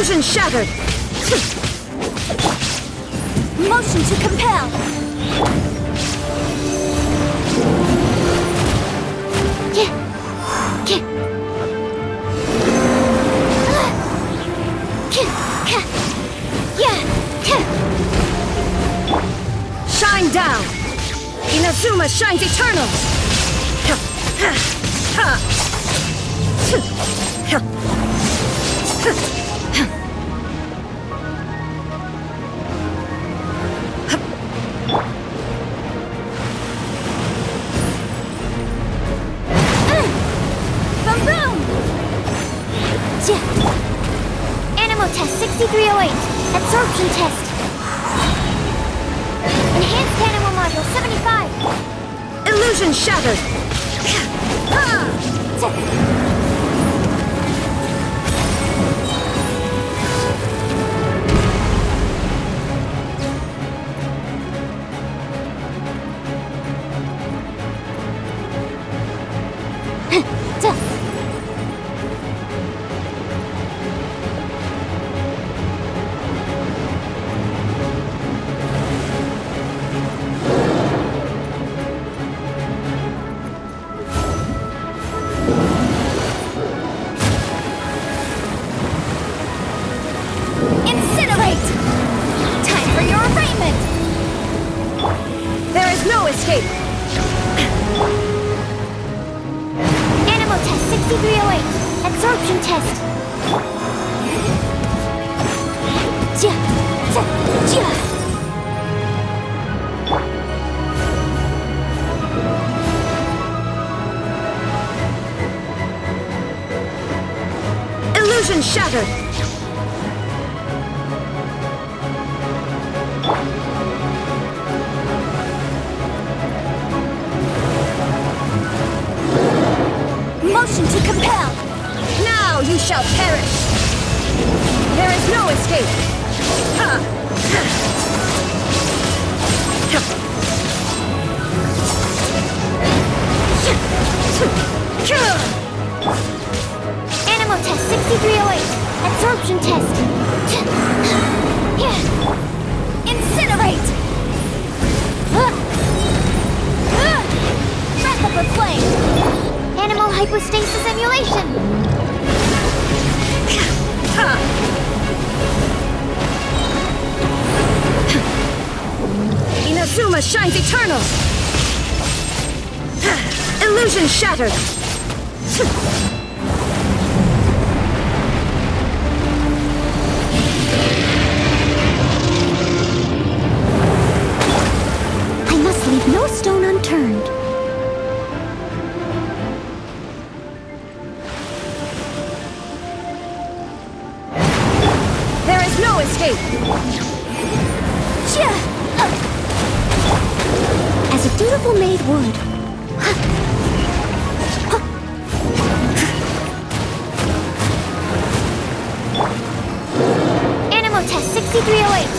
Illusion shattered! Motion to compel! Shine down! Inazuma shines eternal! Boom boom! Animal test 6308. Absorption test. Enhanced animal module 75. Illusion shattered! Incinerate! Time for your arraignment! There is no escape! Animal test 6308. Absorption test. Illusion shattered! Motion to compel! Now you shall perish! There is no escape! Animal test 6308. Absorption test. Incinerate! Breath of the flame! Animal hypostasis emulation! Inazuma shines eternal! Illusion shattered! I must leave no stone unturned. There is no escape! As a dutiful maid would. Animal test 6308.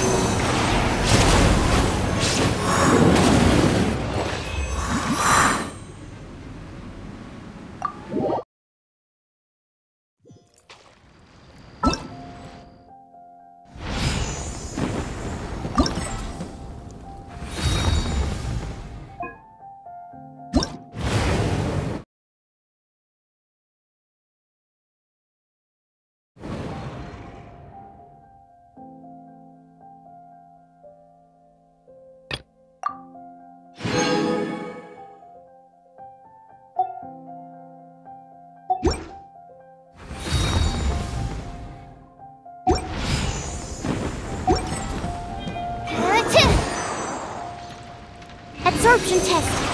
Absorption test.